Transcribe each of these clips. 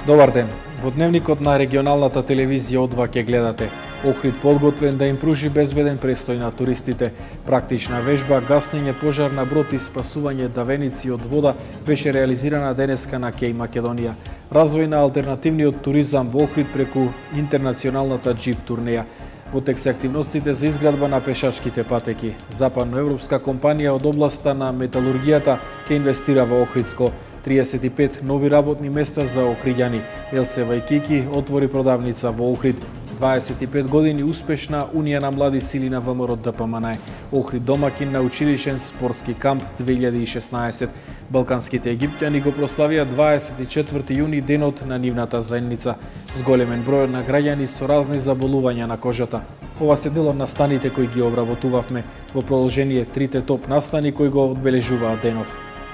Добар ден. Во дневникот на регионалната телевизија О2 ќе гледате Охрид подготвен да им пружи безбеден престој на туристите. Практична вежба гаснење пожар на брод и спасување давеници од вода беше реализирана денеска на Кеј Македонија. Развој на алтернативниот туризам во Охрид преку интернационалната джип турнеја. Во тек се активностите за изградба на пешачките патеки. Западноевропска компанија од областа на металургијата ќе инвестира во Охридско. 35 нови работни места за охриѓани. Елсе Вајкики отвори продавница во Охрид. 25 години успешна Унија на млади сили на ВМРО ДПМН. Охрид домакин на училишен спортски камп 2016. Балканските египтјани го прославија 24 јуни денот на нивната заедница. С големен број на граѓани со разни заболувања на кожата. Ова се дел од настаните кои ги обработувавме. Во продолжение трите топ настани кои го одбележуваат денов.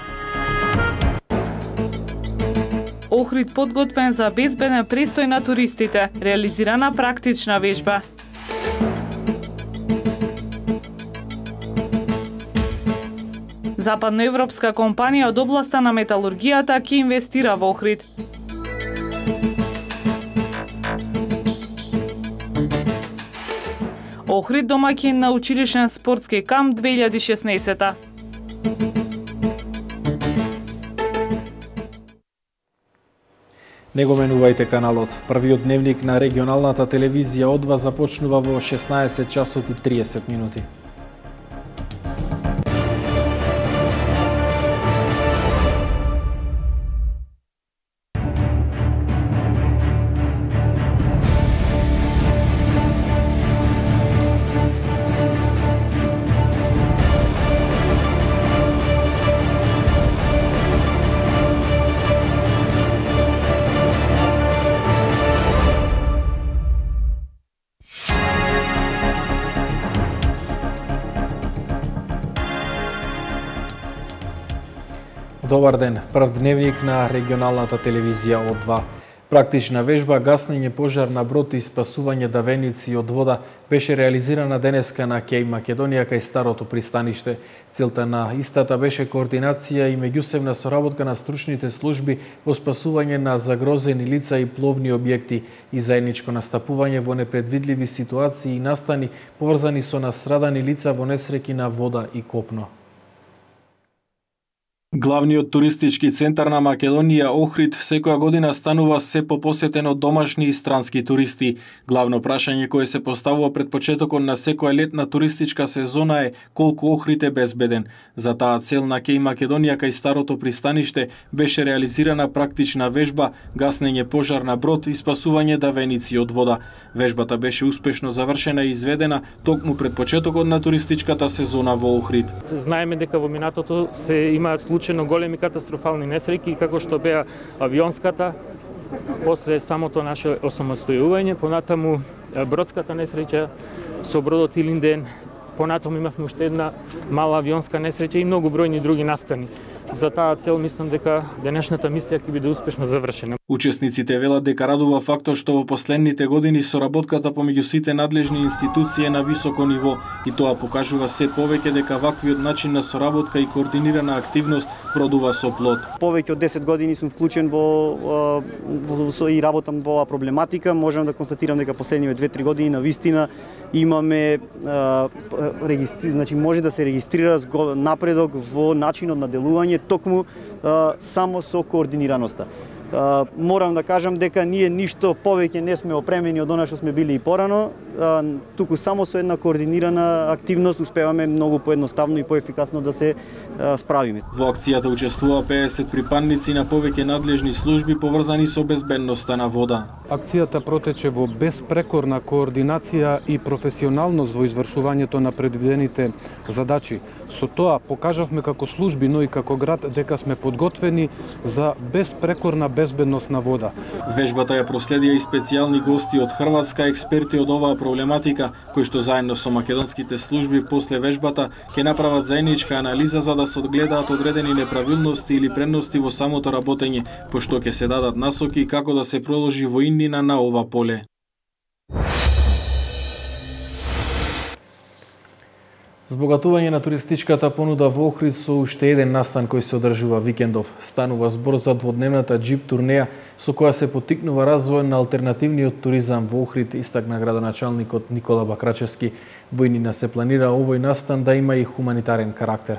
Охрид подготвен за безбеден престој на туристите, реализирана практична вежба. Западноевропска компанија од областа на металургијата ќе инвестира во Охрид. Охрид домакин на училишен спортски камп 2016. Не го менувајте каналот. Првиот дневник на регионалната телевизија О2 започнува во 16 часот и 30 минути. Добар ден. Прв дневник на регионалната телевизија О2. Практична вежба гаснење пожар на брод и спасување давеници од вода беше реализирана денеска на Кеј Македонија кај старото пристаниште. Целта на истата беше координација и меѓусебна соработка на стручните служби во спасување на загрозени лица и пловни објекти и заедничко настапување во непредвидливи ситуации и настани поврзани со настрадани лица во несреќи на вода и копно. Главниот туристички центар на Македонија, Охрид, секоја година станува се попосетен од домашни и странски туристи. Главно прашање кое се поставува пред почетокот на секоја летна туристичка сезона е колку Охрид е безбеден. За таа цел на Кеј Македонија кај старото пристаниште беше реализирана практична вежба, гаснење пожар на брод и спасување давеници од вода. Вежбата беше успешно завршена и изведена токму пред почетокот на туристичката сезона во Охрид. Знаеме дека во минатото се имаат случаи големи катастрофални несреќи, како што беа авионската, после самото наше осамостојување, понатаму бродската несреќа со бродот Илинден, понатаму имавме уште една мала авионска несреќа и многу бројни други настани. За таа цел мислам дека денешната мисија ќе биде успешно завршена. Учесниците велат дека радува фактот што во последните години соработката помеѓу сите надлежни институции е на високо ниво и тоа покажува се повеќе дека ваквиот начин на соработка и координирана активност продува со плод. Повеќе од 10 години сум вклучен во и работам во оваа проблематика. Можам да констатирам дека последниве 2-3 години навистина имаме значи може да се регистрира напредок во начинот на делување токму само со координираноста. Морам да кажам дека ние ништо повеќе не сме опремени од она што сме били и порано, туку само со една координирана активност успеваме многу поедноставно и поефикасно да се справиме. Во акцијата учествува 50 припадници на повеќе надлежни служби поврзани со безбедноста на вода. Акцијата протече во безпрекорна координација и професионалност во извршувањето на предвидените задачи. Со тоа покажавме како служби, но и како град дека сме подготвени за безпрекорна безбедност на вода. Вежбата ја проследија и специјални гости од Хрватска, експерти од оваа проблематика, кои што заедно со македонските служби после вежбата ќе направат заедничка анализа за да се одгледаат одредени неправилности или предности во самото работење, пошто ќе се дадат насоки како да се продолжи воинина на ова поле. Збогатување на туристичката понуда во Охрид со уште еден настан кој се одржува викендов. Станува збор за дводневната џип турнеја со која се поттикнува развој на алтернативниот туризам во Охрид, истакна градоначалникот Никола Бакрачевски. Во иднина се планира овој настан да има и хуманитарен карактер.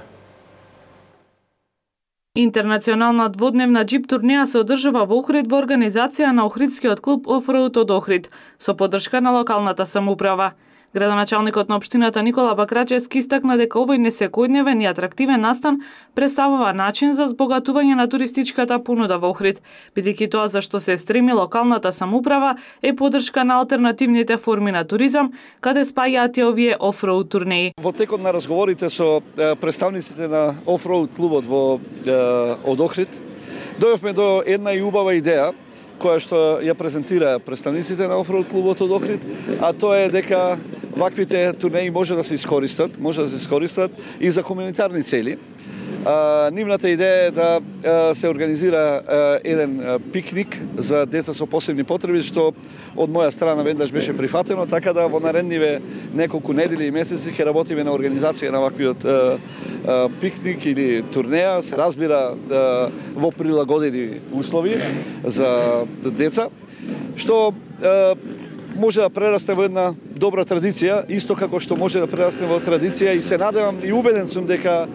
Интернационална дводневна џип турнеја се одржува во Охрид во организација на Охридскиот клуб Офроуд од Охрид, со поддршка на локалната самоуправа. Градоначалникот на општината Никола Бакрачевски истакна дека овој несекојдневен и атрактивен настан представува начин за збогатување на туристичката понуда во Охрид, бидејќи тоа за што се стреми локалната самоуправа е поддршка на алтернативните форми на туризам, каде спаѓаат и овие офроуд турнеи. Во текот на разговорите со представниците на офроуд клубот од Охрид, дојавме до една и убава идеја која што ја презентира представниците на офроуд клубот од Охрид, а тоа е дека ваквите турнеи може да се искористат и за хуманитарни цели. Нивната идеја е да се организира еден пикник за деца со посебни потреби, што од моја страна веднаш беше прифатено, така да во наредниве неколку недели и месеци ќе работиме на организација на ваквиот пикник или турнеја, се разбира во прилагодени услови за деца, што може да прерасне во една добра традиција, исто како што може да прерасне во традиција, и се надевам и убеден сум дека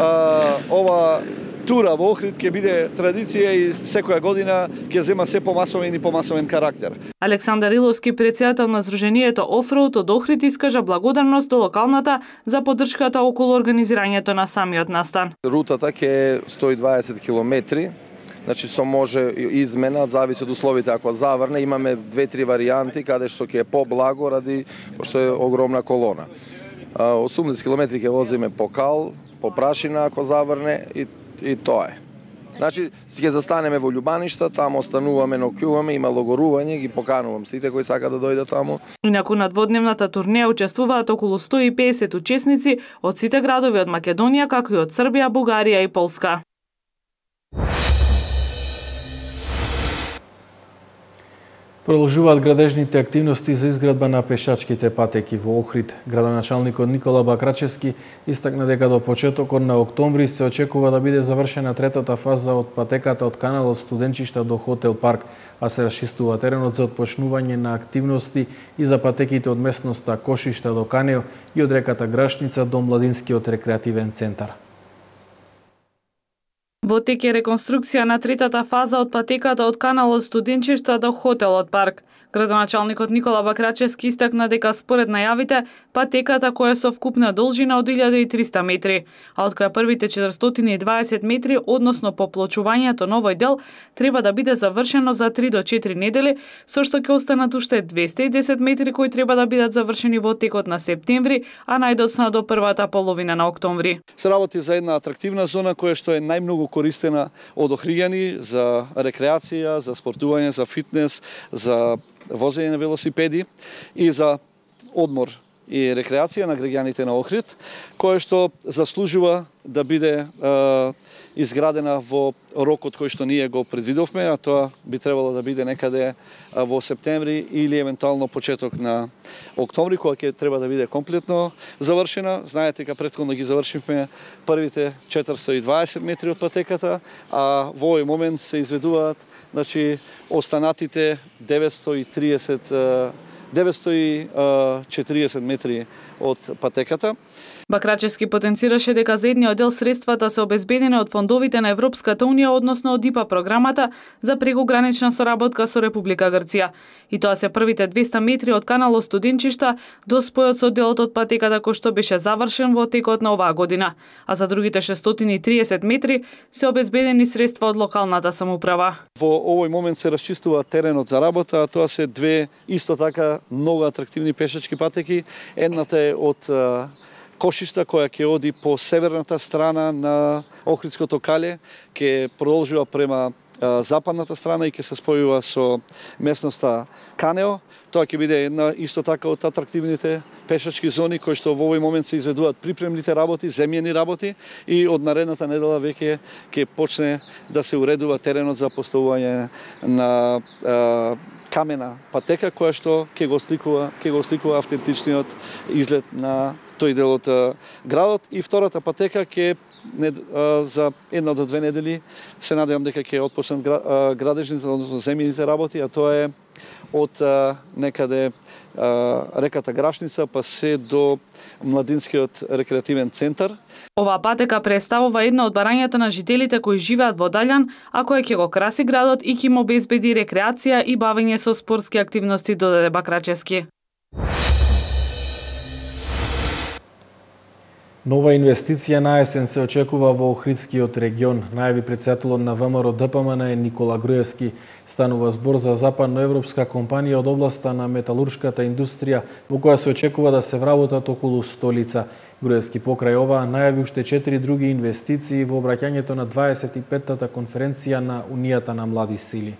ова тура во Охрид ќе биде традиција и секоја година ќе зема се помасовен и помасовен карактер. Александар Иловски, председател на Сдруженијето Офроуд од Охрид, искажа благодарност до локалната за поддршката околу организирањето на самиот настан. Рутата ќе е 120 километри. Значи, со може измена, зависи од условите. Ако заврне, имаме 2-3 варијанти, каде што ќе е поблаго, ради што е огромна колона. 80 километри ќе возиме по кал, по прашина, ако заврне, и тоа е. Значи, ќе застанеме во Љубаништа, таму остануваме, ноќуваме, има логорување, ги поканувам сите кои сака да дојдат таму. Инаку на дводневната турнеја учествуваат околу 150 учесници од сите градови од Македонија, како и од Србија, Бугарија и Полска. Продолжуваат градежните активности за изградба на пешачките патеки во Охрид. Градоначалникот Никола Бакрачевски истакна дека до почетокот на октомври се очекува да биде завршена третата фаза од патеката од каналот Студенчишта до Хотел Парк, а се расчистува теренот за отпочнување на активности и за патеките од местноста Кошишта до Канео и од реката Грашница до Младинскиот рекреативен центар. Во тек е реконструкција на третата фаза од патеката од каналот Студенчишта до Хотелот Парк. Градоначалникот Никола Бакрачевски истакна дека според најавите патеката која со вкупна должина од 1300 метри, а од која првите 420 метри, односно поплочувањето на овој дел, треба да биде завршено за 3 до 4 недели, со што ќе останат уште 210 метри кои треба да бидат завршени во текот на септември, а најдоцна до првата половина на октомври. Се работи за една атрактивна зона која што е најмногу користена од охријани за рекреација, за спортување, за фитнес, за возење на велосипеди и за одмор и рекреација на граѓаните на Охрид, која што заслужува да биде изградена во рокот кој што ние го предвидовме, а тоа би требало да биде некаде во септември или евентуално почеток на октомври, кога ќе треба да биде комплетно завршена. Знаете дека претходно ги завршивме првите 420 метри од патеката, а во овој момент се изведуваат останатите 940 метри од патеката. Бакрачевски потенцираше дека за едниот дел средствата се обезбедени од фондовите на Европската Унија, односно од ИПА програмата за прекогранична соработка со Република Грција. И тоа се првите 200 метри од каналот Студенчишта до спојот со делот од патеката кој што беше завршен во текот на оваа година, а за другите 630 метри се обезбедени средства од локалната самоуправа. Во овој момент се расчистува теренот за работа, а тоа се две исто така многу атрактивни пешачки патеки. Едната е од Кошишта, која ќе оди по северната страна на Охридското кале, ќе продолжува према западната страна и ќе се спојува со местноста Канео. Тоа ќе биде една исто така од атрактивните пешачки зони кои што во овој момент се изведуваат припремните работи, земјени работи, и од наредната недела веќе ќе почне да се уредува теренот за поставување на камена патека која што ќе го сликува автентичниот изглед на тој дел од градот, и втората патека ќе за 1 до 2 недели се надевам дека ќе отпочнат градежните, односно земјаните работи, а тоа е од некаде реката Грашница па се до Младинскиот рекреативен центар. Оваа патека представува една од барањата на жителите кои живеат во Далјан, а која ќе го краси градот и ќе им обезбеди рекреација и бавење со спортски активности, додаде Бакрачевски. Нова инвестиција на есен се очекува во Охридскиот регион, најави претседателот на ВМРО ДПМН Никола Груевски. Станува збор за западноевропска компанија од областа на металуршката индустрија, во која се очекува да се вработат околу 100 лица. Груевски покрај ова најави уште 4 други инвестиции во обраќањето на 25-тата конференција на Унијата на млади сили.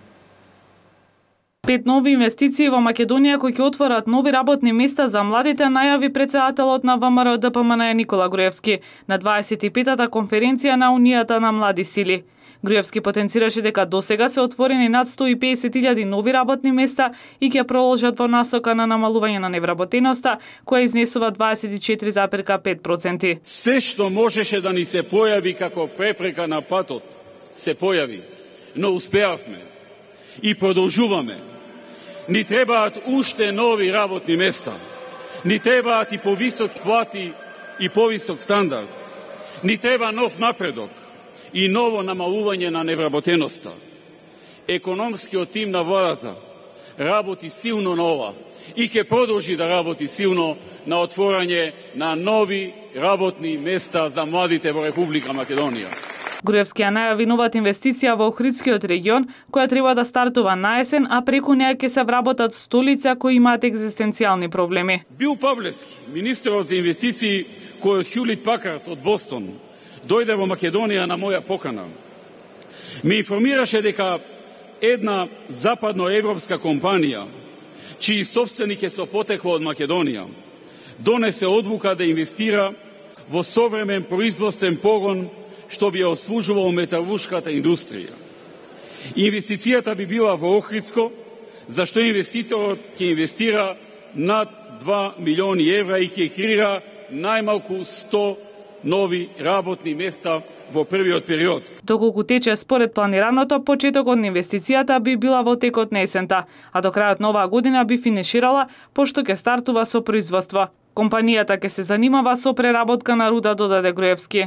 5 нови инвестиции во Македонија кои ќе отворат нови работни места за младите, најави претседателот на ВМРО ДПМН Никола Груевски на 25-та конференција на Унијата на млади сили. Груевски потенцираше дека досега се отворени над 150.000 нови работни места и ќе продолжат во насока на намалување на невработеноста, која изнесува 24,5%. Се што можеше да ни се појави како препрека на патот, се појави, но успеавме и продолжуваме. Ни требаат уште нови работни места. Ни требаат и повисок плати и повисок стандард. Ни треба нов напредок и ново намалување на невработеноста. Економскиот тим на владата работи силно на ова и ќе продолжи да работи силно на отворање на нови работни места за младите во Република Македонија. Груевски ја најави новата инвестиција во Охридскиот регион, која треба да стартува на есен, а преку неја ќе се вработат 100 лица кои имаат екзистенцијални проблеми. Бил Павлевски, министерот за инвестиции, кој од Хјулит Пакард од Бостон, дојде во Македонија на моја покана. Ми информираше дека една западноевропска компанија, чии собственик е со потекло од Македонија, донесе одлука да инвестира во современ производствен погон што би ја ослужувал металуршката индустрија. Инвестицијата би била во Охридско, зашто инвеститорот ќе инвестира над 2 милиони евра и ќе креира најмалку 100 нови работни места во првиот период. Доколку тече според планираното, почетокот на инвестицијата би била во текот на есента, а до крајот на оваа година би финиширала, пошто ќе стартува со производство. Компанијата ќе се занимава со преработка на руда, додаде Груевски.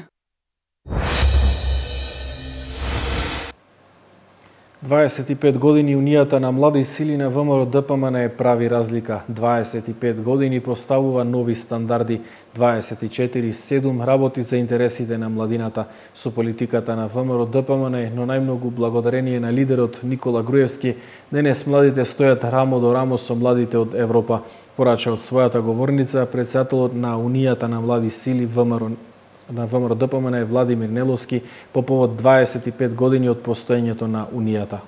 25 години Унијата на млади сили на ВМРО ДПМН прави разлика. 25 години поставува нови стандарди. 24/7 работи за интересите на младината со политиката на ВМРО ДПМН, но најмногу благодарение на лидерот Никола Груевски, денес младите стојат рамо до рамо со младите од Европа. Порача од својата говорница претседателот на Унијата на млади сили на ВМРО ДПМН Владимир Неловски по повод 25 години од постоењето на Унијата.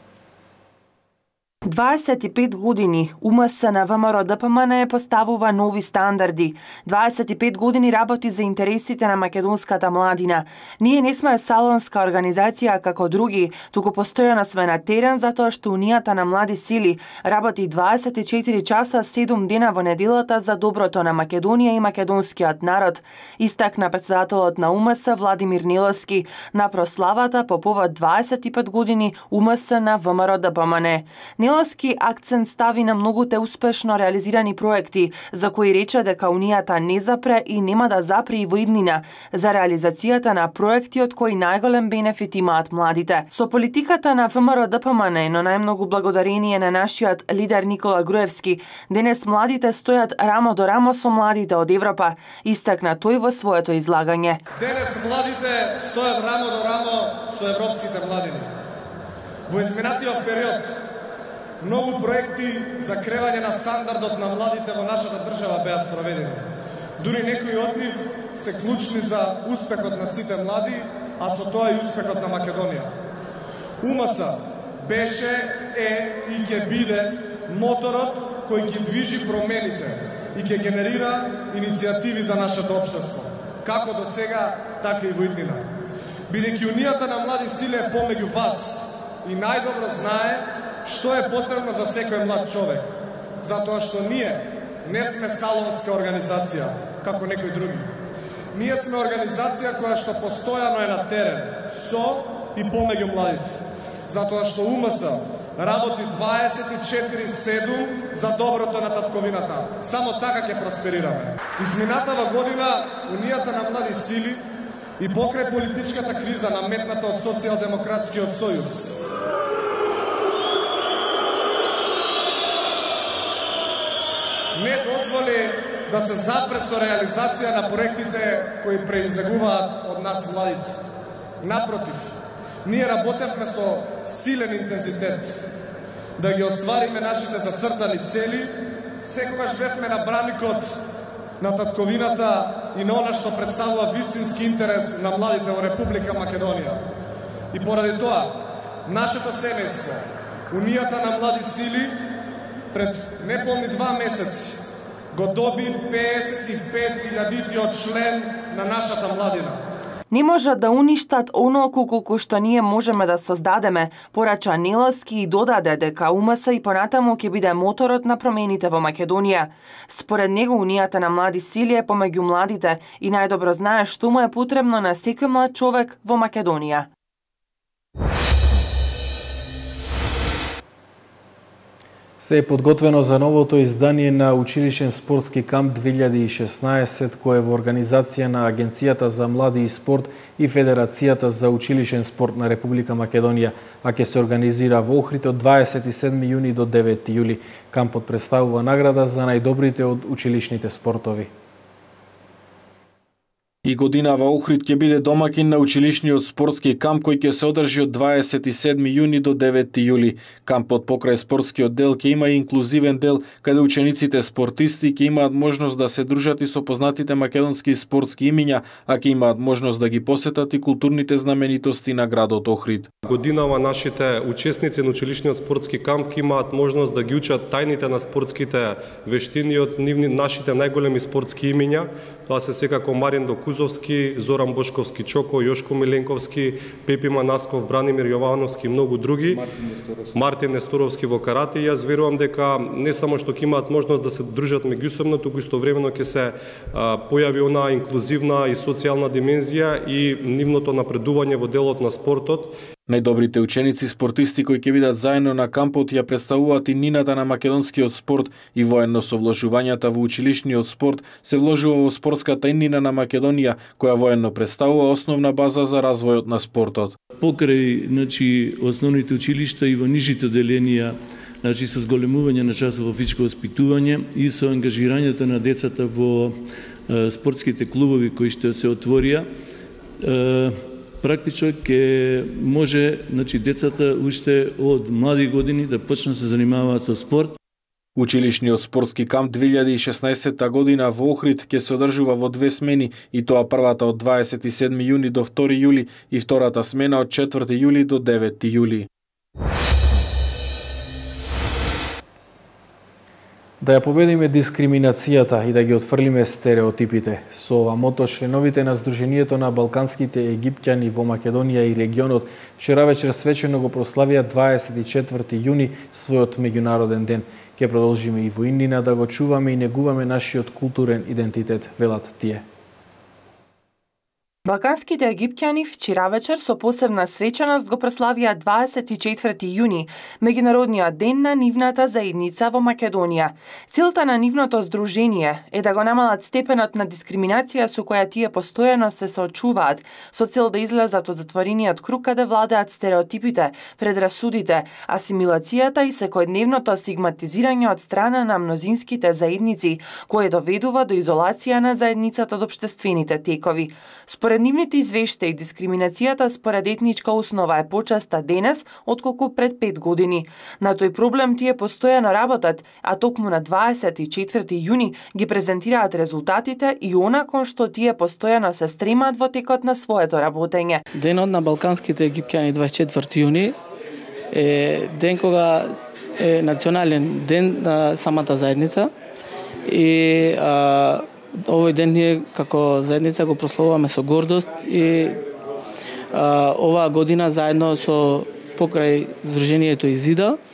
25 години УМС на ВМРО ДПМН поставува нови стандарди. 25 години работи за интересите на македонската младина. Ние не сме салонска организација како други, туку постојано сме на терен затоа што Унијата на млади сили работи 24 часа 7 дена во неделата за доброто на Македонија и македонскиот народ, истакна претседателот на УМС Владимир Неловски на прославата по повод 25 години УМС на ВМРО ДПМН. Неловски акцент стави на многуте успешно реализирани проекти, за кои рече дека Унијата не запре и нема да запре и во иднина за реализацијата на проекти од кои најголем бенефит имаат младите. Со политиката на ВМРО ДПМН, но најмногу благодарение на нашиот лидер Никола Груевски, денес младите стојат рамо до рамо со младите од Европа, истакна тој во своето излагање. Денес младите стојат рамо до рамо со европските младини. Во изминатиот период многу проекти за кревање на стандардот на младите во нашата држава беа спроведени. Дури некои од нив се клучни за успехот на сите млади, а со тоа и успехот на Македонија. УМС беше, и ќе биде моторот кој ќе движи промените и ќе генерира иницијативи за нашето општество, како до сега, така и во иднина. Бидејќи Унијата на млади сили е помеѓу вас и најдобро знае што е потребно за секој млад човек. Затоа што ние не сме салонска организација, како некои други. Ние сме организација која што постојано е на терен, со и помеѓу младите. Затоа што УМС работи 24/7 за доброто на татковината. Само така ќе просперираме. Изминатава година Унијата на млади сили и покрај политичката криза наметната од Социјалдемократскиот сојуз не дозволи да се запре со реализација на проектите кои преизлегуваат од нас младите. Напротив, ние работевме со силен интензитет да ги оствариме нашите зацртани цели, секогаш бевме на браникот на татковината и на она што представува вистински интерес на младите во Република Македонија. И поради тоа, нашето семејство, Унијата на млади сили, пред неполни 2 месеци го доби 55.000 член на нашата младина. Не можат да уништат онолку колку што ние можеме да создадеме, порача Неловски и додаде дека УМС и понатаму ќе биде моторот на промените во Македонија. Според него Унијата на млади сили е помеѓу младите и најдобро знае што му е потребно на секој млад човек во Македонија. Се е подготвено за новото издание на Училишен спортски камп 2016, кој е во организација на Агенцијата за млади и спорт и Федерацијата за училишен спорт на Република Македонија, а ќе се организира во Охрид од 27 јуни до 9 јули. Кампот представува награда за најдобрите од училишните спортови. И годинава Охрид ќе биде домакин на училишниот спортски камп кој ќе се одржи од 27 јуни до 9 јули. Кампот покрај спортскиот дел ќе има и инклузивен дел каде учениците спортисти ќе имаат можност да се дружат и со познатите македонски спортски имиња, а ќе имаат можност да ги посетат и културните знаменитости на градот Охрид. Годинава нашите учесници на училишниот спортски камп ќе имаат можност да ги учат тајните на спортските вештини од нашите најголеми спортски имиња. Тоа се секако Марин Докузовски, Зоран Бошковски Чоко, Јошко Миленковски, Пепи Манасков, Бранимир Јовановски и многу други. Мартин Несторовски во карате. И јас верувам дека не само што ќе имаат можност да се дружат меѓусебно, туку истовремено ќе се појави онаа инклузивна и социјална димензија и нивното напредување во делот на спортот. Најдобрите ученици спортисти кои ќе бидат заедно на кампот ја представуваат и нината на македонскиот спорт и воедно со вложувањата во училишниот спорт се вложува во спортската инина на Македонија, која воедно представува основна база за развојот на спортот. Покрај основните училишта и во нижите оделенија, со зголемување на часот во физичко воспитување и со ангажирањето на децата во спортските клубови кои што се отворија, практично ќе може децата уште од млади години да почнат да се занимаваат со спорт. Училишниот спортски камп 2016 година во Охрид ќе се одржува во 2 смени, и тоа првата од 27 јуни до 2 јули и втората смена од 4 јули до 9 јули. Да ја победиме дискриминацијата и да ги отфрлиме стереотипите. Со ова мото членовите на Сдруженијето на балканските египтјани во Македонија и регионот вчера вечер свечено го прославија 24 јуни својот меѓународен ден. Ќе продолжиме и во иднина да го чуваме и негуваме нашиот културен идентитет, велат тие. Балканските египтјани вчера вечер со посебна свечаност го прославија 24 јуни, меѓународниот ден на нивната заедница во Македонија. Целта на нивното здружение е да го намалат степенот на дискриминација со која тие постојано се соочуваат, со цел да излезат од затворениот круг каде владеат стереотипите, предрасудите, асимилацијата и секојдневното стигматизирање од страна на мнозинските заедници, кое доведува до изолација на заедницата од општествените текови. Според нивните извештаи, дискриминацијата според етничка основа е почеста денес отколку пред 5 години. На тој проблем тие постојано работат, а токму на 24 јуни ги презентираат резултатите и она кон што тие постојано се стремат во текот на своето работење. Денот на балканските египтјани 24 јуни е ден кога е национален ден на самата заедница и овој ден ние како заедница го прославуваме со гордост и оваа година заедно со покрај Сдруженијето Изида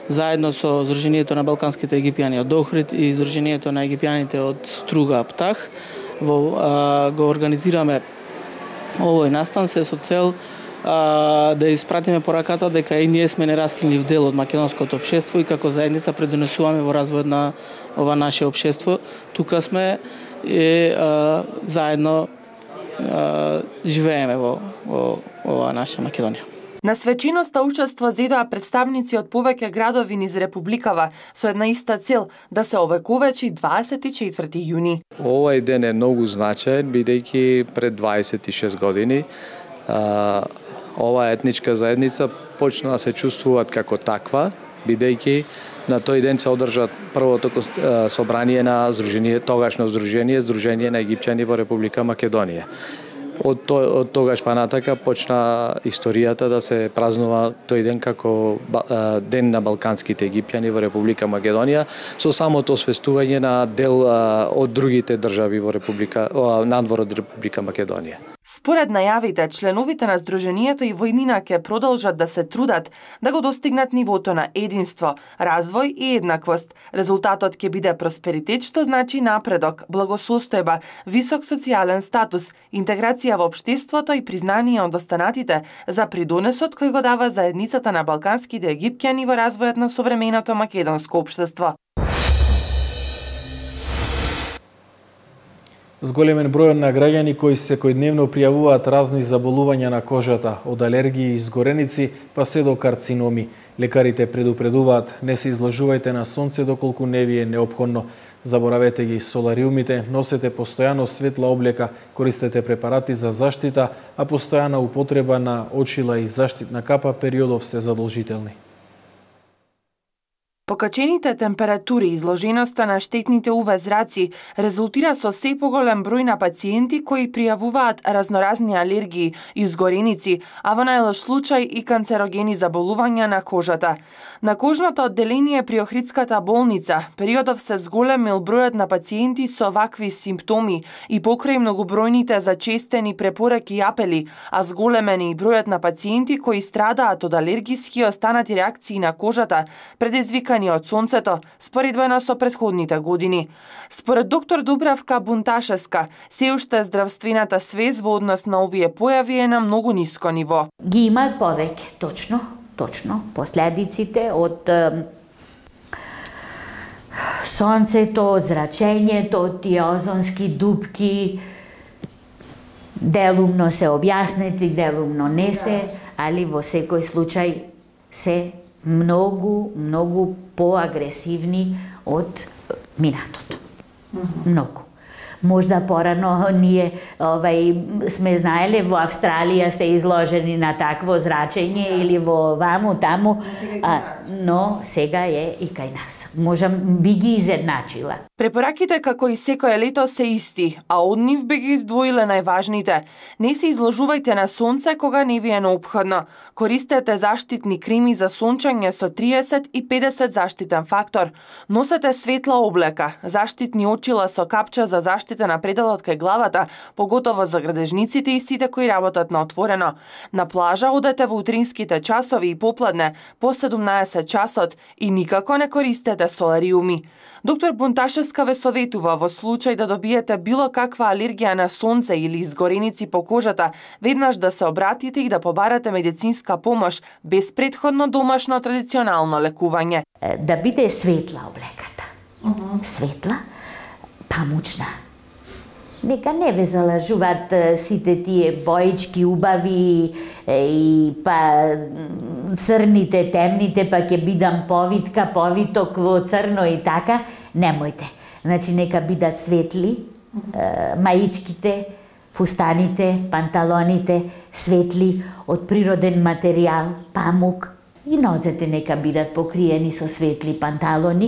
заедно со Здруженијето на балканските египјани од Охрид и Здруженијето на египјаните од Струга Аптах го организираме овој настан се со цел да испратиме пораката дека и ние сме нераскинлив дел од македонското општество и како заедница предонесуваме во развојот на ова наше општество. Тука сме и заедно живееме во ова наша Македонија. На свечиноста учество зедоа представници од повеќе градови низ Републикава со една иста цел да се овековечи 24 јуни. Овој ден е многу значаен бидејќи пред 26 години оваа етничка заедница почна да се чувствуваат како таква, бидејќи на тој ден се одржа првото собрание на тогашно Здружение на египќани во Република Македонија. Од тогаш па натака почна историјата да се празнува тој ден како Ден на балканските египјани во Република Македонија, со самото освестување на дел од другите држави во надвор од Република Македонија. Според најавите, членовите на Здруженијето и војнина ќе продолжат да се трудат да го достигнат нивото на единство, развој и еднаквост. Резултатот ќе биде просперитет, што значи напредок, благосостојба, висок социјален статус, интеграција во општеството и признание од останатите за придонесот кој го дава заедницата на балканските египќани во развојот на современото македонско општество. Зголемен број на граѓани кои секојдневно пријавуваат разни заболувања на кожата, од алергии и изгореници, па се до карциноми. Лекарите предупредуваат, не се изложувајте на сонце доколку не ви е неопходно. Заборавете ги солариумите, носете постојано светла облека, користете препарати за заштита, а постојана употреба на очила и заштитна капа периодов се задолжителни. Покачените температури и изложеноста на штетните УВ зраци резултира со се поголем број на пациенти кои пријавуваат разноразни алергии, изгореници, а во најлош случај и канцерогени заболувања на кожата. На кожното одделение при Охридската болница периодов се зголемил бројот на пациенти со вакви симптоми и покрај многобројните зачестени препораки и апели, а зголемен и бројот на пациенти кои страдаат од алергиски и останати реакции на кожата, предизвикани од сонцето, споредбено со претходните години. Според доктор Дубравка Бунташевска, се уште здравствената свест во однос на овие појави е на многу ниско ниво. Ги има повеќе, точно. Последиците од сонцето, од зрачењето, од тие озонски дупки, делумно се објаснети, делумно не се, али во секој случај се многу поагресивни од минатото. Многу. Можда порано ние сме знаеле во Австралија се изложени на такво зрачење или во ваму таму, но сега е и кај нас. Можам би ги изедначила. Препораките како и секое лето се исти, а од нив би ги издвоиле најважните. Не се изложувајте на сонце кога не ви е неопходно. Користете заштитни креми за сончење со 30 и 50 заштитен фактор. Носете светла облека, заштитни очила со капча за заштита на пределот кај главата, поготово за градежниците и сите кои работат на отворено. На плажа одете во утринските часови и попладне, по 17 часот и никако не користете солариуми. Доктор Бунташевска ве советува во случај да добиете било каква алергија на сонце или изгореници по кожата, веднаш да се обратите и да побарате медицинска помош без претходно домашно традиционално лекување. Да биде светла облеката. Светла, памучна. Нека не ве залажуваат сите тие боички убави и па црните, темните, па ќе бидам повитка, повиток во црно и така. Немојте. Значи, нека бидат светли, маичките, фустаните, панталоните, светли, од природен материјал, памук. И нозете нека бидат покриени со светли панталони.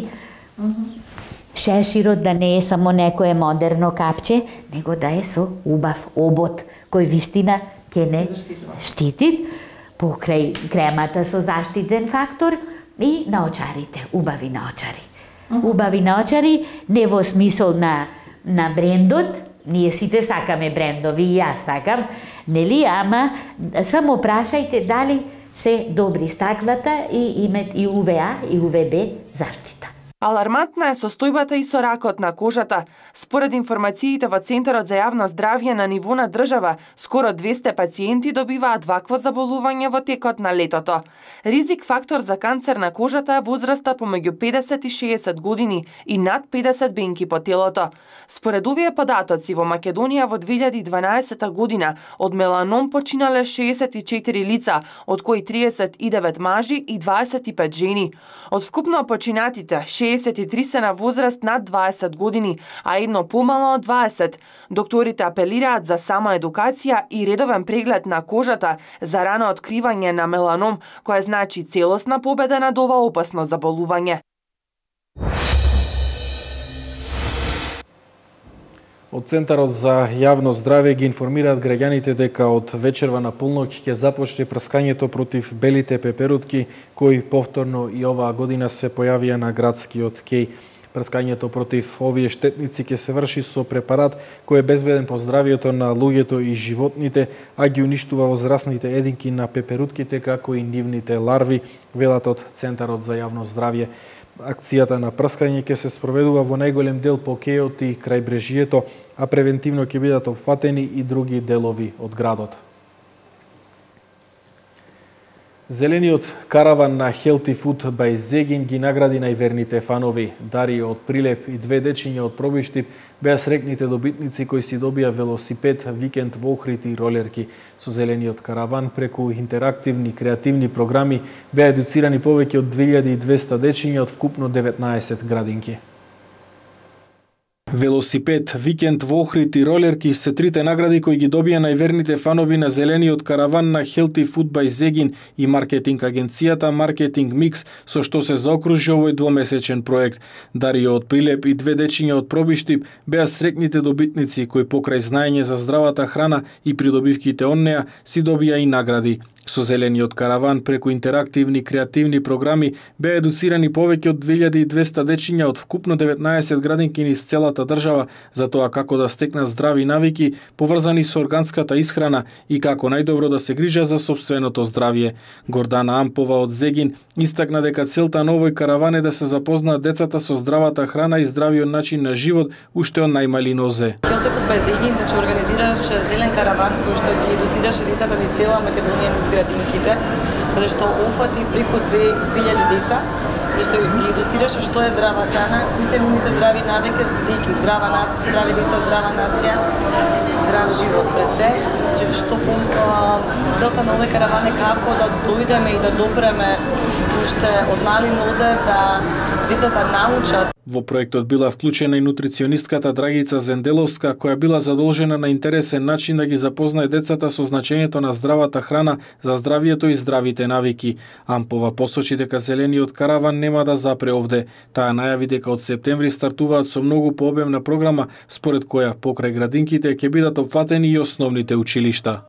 Шеширот да не е само некое модерно капче, него да е со убав обод, кој вистина ќе не штитит, покрај кремата со заштитен фактор и наочарите, убави наочари. Убави наочари, не во смисол на брендот, ние сите сакаме брендови, и јас сакам, нели, ама само прашајте дали се добри стаклата и имат и УВА и УВБ заштита. Алармантна е состојбата и со ракот на кожата. Според информациите во Центарот за јавно здравје на ниво на држава, скоро 200 пациенти добиваат вакво заболување во текот на летото. Ризик фактор за канцер на кожата е возраста помеѓу 50 и 60 години и над 50 бенки по телото. Според овие податоци во Македонија во 2012 година од меланом починале 64 лица, од кои 39 мажи и 25 жени. Од вкупно починатите 63 се на возраст над 20 години, а едно помало од 20. Докторите апелираат за самоедукација и редовен преглед на кожата за рано откривање на меланом, која значи целосна победа над ова опасно заболување. Од Центарот за јавно здравје ги информираат граѓаните дека од вечерва на полноќ ќе започне прскањето против белите пеперутки, кои повторно и оваа година се појавија на градскиот кеј. Прскањето против овие штетници ќе се врши со препарат кој е безбеден по здравието на луѓето и животните, а ги уништува возрастните единки на пеперутките како и нивните ларви, велат од Центарот за јавно здравје. Акцијата на прскање ќе се спроведува во најголем дел по кејот и крајбрежието, а превентивно ќе бидат опфатени и други делови од градот. Зелениот караван на Healthy Food by Zegin ги награди најверните фанови. Дарио од Прилеп и две дечиња од Пробиштип беа срекните добитници кои си добија велосипед, викенд во Охрид и ролерки. Со Зелениот караван преку интерактивни, креативни програми беа едуцирани повеќе од 2200 дечиња од вкупно 19 градинки. Велосипед, викенд во Охрид и ролерки се трите награди кои ги добија најверните фанови на Зелениот караван на Healthy Food by Zegin и маркетинг агенцијата Marketing Mix, со што се заокружи овој двомесечен проект. Дарио од Прилеп и две дечиња од Пробиштип беа срекните добитници кои покрај знаење за здравата храна и придобивките од неа си добија и награди. Со Зелениот караван преку интерактивни креативни програми беа едуцирани повеќе од 2200 дечиња од вкупно 19 градинки низ целата држава за тоа како да стекнат здрави навики поврзани со органската исхрана и како најдобро да се грижа за сопственото здравје. Гордана Ампова од Зегин истакна дека целта на овој караван е да се запознаат децата со здравата храна и здравиот начин на живот уште од најмали нозе. Healthy Food by Zegin организираше зелен караван кој што ги едуцираше децата низ цела Македонија низ градинките, каде што офати преку 2000 деца, каде што ги едуцираше што е здрава храна, кои се нивните здрави навики, бидејќи здрава нација, здрави деца, здрава нација, здрав живот пред се. Значи што целта на овој караван е како да дојдеме и да допреме уште од мали нозе да децата научат. Во проектот била вклучена и нутриционистката Драгица Зенделовска, која била задолжена на интересен начин да ги запознае децата со значењето на здравата храна за здравието и здравите навики. Ампова посочи дека Зелениот караван нема да запре овде. Таа најави дека од септември стартуваат со многу пообемна програма, според која покрај градинките ќе бидат опфатени и основните училишта.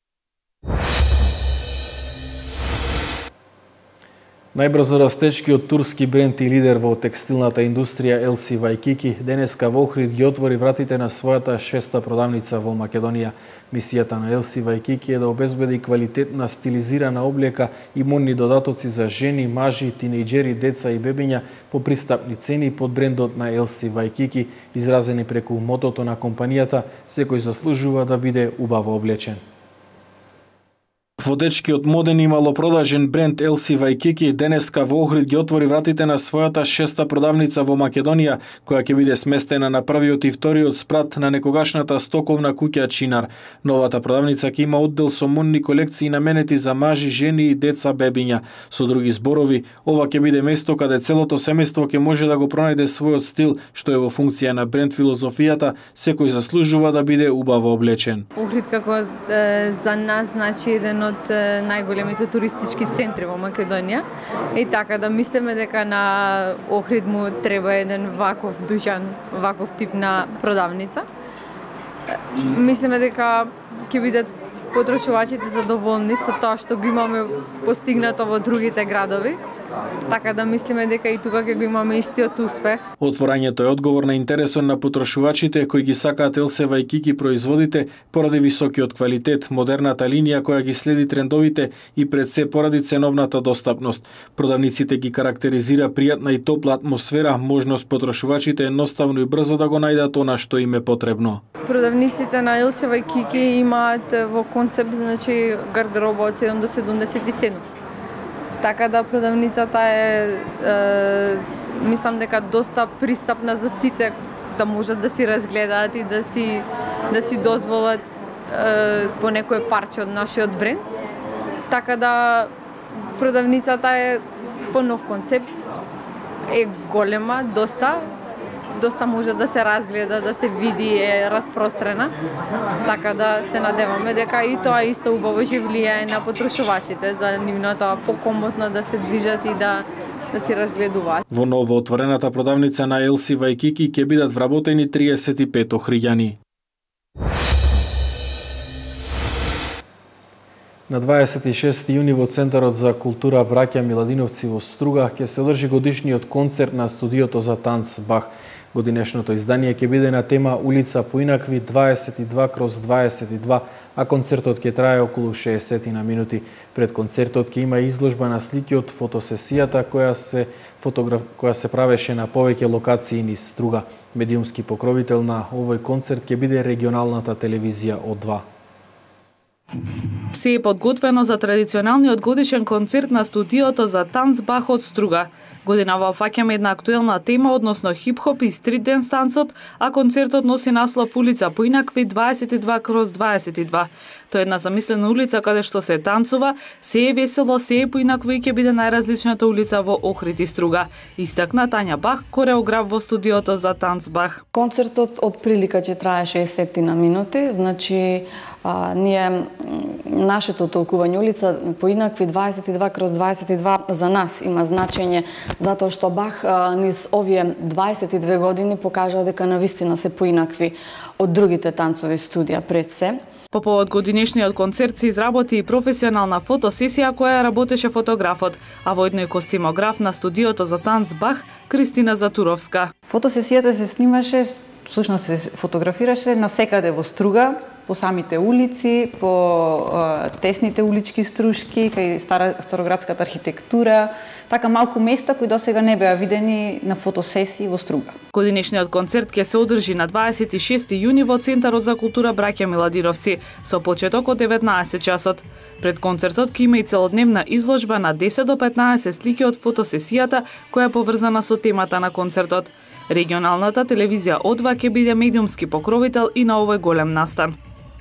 Најбрзо растечкиот турски бренд и лидер во текстилната индустрија LC Waikiki денеска во Охрид ги отвори вратите на својата 6-та продавница во Македонија. Мисијата на LC Waikiki е да обезбеди квалитетна стилизирана облека и модни додатоци за жени, мажи, тинејџери, деца и бебиња по пристапни цени под брендот на LC Waikiki, изразени преку мотото на компанијата "Секој заслужува да биде убаво облечен". Водечкиот моден и малопродажен бренд LC Waikiki денеска во Охрид ги отвори вратите на својата 6-та продавница во Македонија, која ќе биде сместена на првиот и вториот спрат на некогашната стоковна куќа Чинар. Новата продавница ќе има оддел со модни колекции наменети за мажи, жени и деца, бебиња. Со други зборови, ова ќе биде место каде целото семејство ќе може да го пронајде својот стил, што е во функција на бренд филозофијата "Секој заслужува да биде убаво облечен". Охрид како за нас значи еден од најголемите туристички центри во Македонија и така да мислиме дека на Охрид му треба еден ваков дуќан, ваков тип на продавница. Мислиме дека ќе бидат потрошувачите задоволни со тоа што го имаме постигнато во другите градови. Така да мислиме дека и тука ќе го имаме истиот успех. Отворањето е одговор на интересот на потрошувачите кои ги сакаат Елсева и Кики производите поради високиот квалитет, модерната линија која ги следи трендовите и пред се поради ценовната достапност. Продавниците ги карактеризира пријатна и топла атмосфера, можност потрошувачите едноставно и брзо да го најдат она што им е потребно. Продавниците на Елсева и Кики имаат во концепт, значи, гардероба од 7 до 77. Така да продавницата мислам дека доста пристапна за сите да можат да си разгледаат и да си дозволат по некое парче од нашиот бренд. Така да продавницата е по нов концепт, е голема, доста може да се разгледа, да се види, е распрострена. Така да се надеваме дека и тоа исто убаво ќе влијае на потрошувачите за нивното покомотно да се движат и да си разгледуваат. Во ново отворената продавница на Елсева и Кики ќе бидат вработени 35 охријани. На 26 јуни во Центарот за култура Браќа Миладиновци во Струга ќе се одржи годишниот концерт на студиото за танц Бах. Годинешното издание ќе биде на тема Улица поинакви 22/22, а концертот ќе трае околу 60 на минути. Пред концертот ќе има изложба на слики од фотосесијата која се правеше на повеќе локации низ Струга. Медиумски покровител на овој концерт ќе биде регионалната телевизија О2. Се е подготвено за традиционалниот годишен концерт на студиото за танц Бах од Струга. Годинава фаќаме една актуелна тема, односно хип-хоп и стрит денс танцот, а концертот носи наслов Улица поинакви 22/22. Тоа е една замислена улица каде што се танцува, се е весело, се е поинакво и ќе биде најразличната улица во Охрид и Струга. Истакна Тања Бах, кореограф во студиото за танц Бах. Концертот од прилика ќе трае 60 на минути, значи нашето толкување улица поинакви 22/22 за нас има значење затоа што Бах низ овие 22 години покажа дека навистина се поинакви од другите танцови студија пред се. По повод годинешниот концерт се изработи и професионална фотосесија која работеше фотографот, а воедно и костимограф на студиото за танц Бах Кристина Затуровска. Фотосесијата се снимаше, всушност се фотографираше насекаде во Струга, по самите улици, по тесните улички струшки, кај староградската архитектура, така малку места кои досега не беа видени на фотосесии во Струга. Годинешниот концерт ќе се одржи на 26 јуни во Центарот за култура Браќа Миладиновци со почеток од 19 часот. Пред концертот ќе има и целодневна изложба на 10 до 15 слики од фотосесијата која е поврзана со темата на концертот. Регионалната телевизија О2 ќе биде медиумски покровител и на овој голем настан.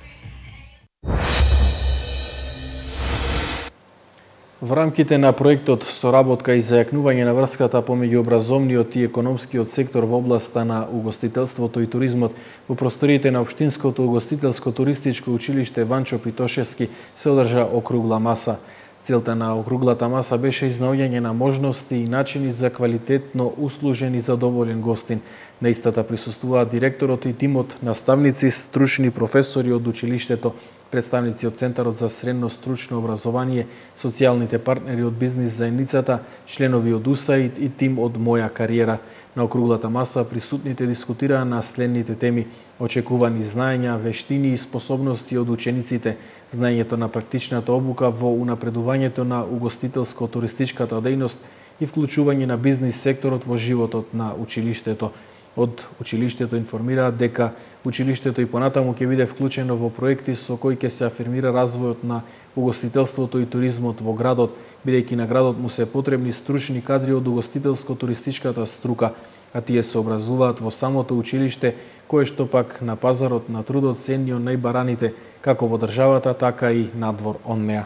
Во рамките на проектот соработка и зајакнување на врската помеѓу образовниот и економскиот сектор во областа на угостителството и туризмот во просториите на Општинското угостителско-туристичко училиште Ванчо Питошевски се одржа округла маса. Целта на округлата маса беше изнаоѓање на можности и начини за квалитетно услужен и задоволен гостин. На истата присуствуваат директорот и тимот, наставници, стручни професори од училиштето, представници од Центарот за средно стручно образование, социјалните партнери од бизнис заедницата, членови од УСАИД и тим од Моја кариера. На округлата маса присутните дискутираа на следните теми: очекувани знаења, вештини и способности од учениците, знаењето на практичната обука во унапредувањето на угостителско-туристичката дејност и вклучување на бизнис секторот во животот на училиштето. Од училиштето информираат дека училиштето и понатаму ќе биде вклучено во проекти со кои ќе се афирмира развојот на угостителството и туризмот во градот, бидејќи на градот му се потребни стручни кадри од угостителско-туристичката струка, а тие се образуваат во самото училиште, кое што пак на пазарот на трудот се едни од најбараните, како во државата, така и надвор од неа.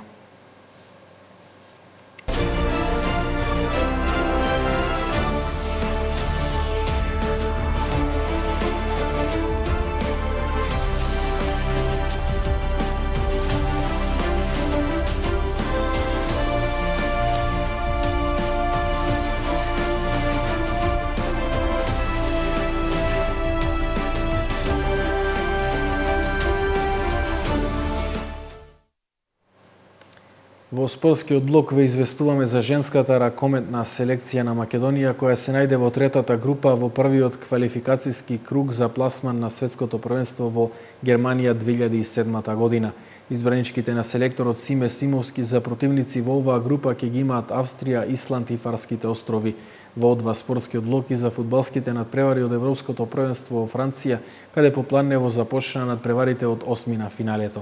Во спортскиот блок ве известуваме за женската ракометна селекција на Македонија, која се најде во третата група во првиот квалификацијски круг за пласман на светското првенство во Германија 2007 година. Избраничките на селекторот Симе Симовски за противници во оваа група ќе ги имаат Австрија, Исланд и Фарските острови. Во одва спортскиот блок и за фудбалските надпревари од Европското првенство во Франција, каде по планево започна надпреварите од осмина финалето.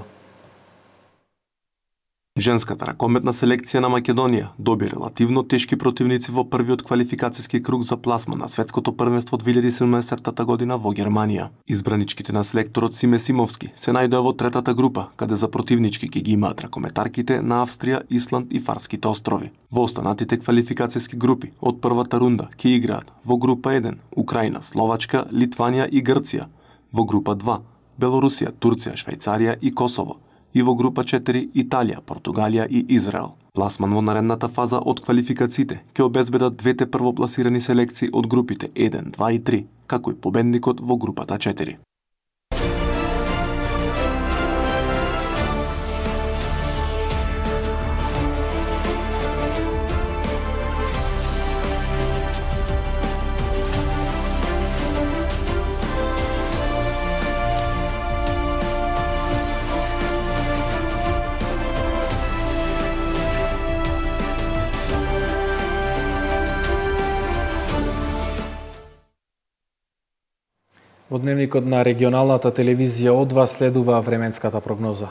Женската ракометна селекција на Македонија доби релативно тешки противници во првиот квалификацијски круг за пласман на светското првенство 2017 година во Германија. Избраничките на селекторот Симе Симовски се најдоа во третата група, каде за противнички ќе ги имаат ракометарките на Австрија, Исланд и Фарските острови. Во останатите квалификацијски групи од првата рунда ќе играат во група 1 Украина, Словачка, Литванија и Грција, во група 2 Белорусија, Турција, Швајцарија и Косово, и во група 4 Италија, Португалија и Израел. Пласман во наредната фаза од квалификациите ќе обезбедат двете првопласирани селекции од групите 1, 2 и 3, како и победникот во групата 4. Во дневникот на регионалната телевизија Одва следува временската прогноза.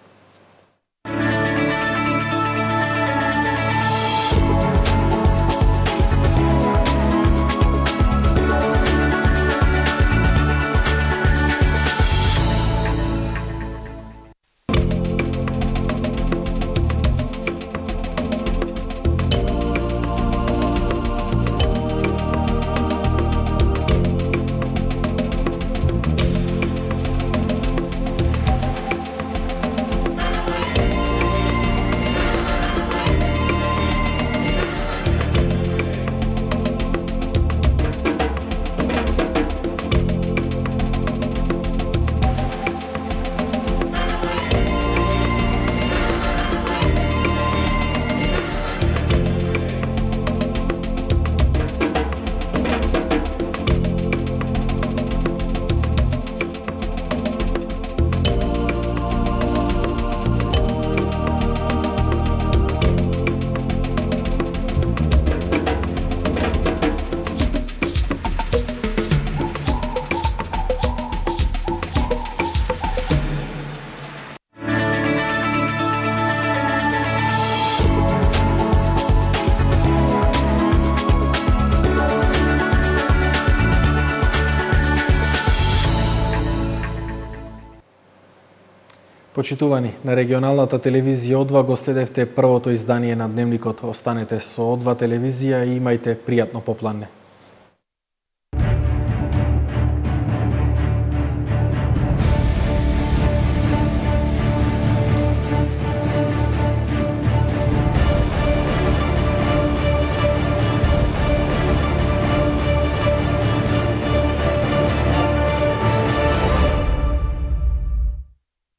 Почитувани, на регионалната телевизија Одва го следевте првото издание на дневникот. Останете со Одва телевизија и имајте пријатно попладне.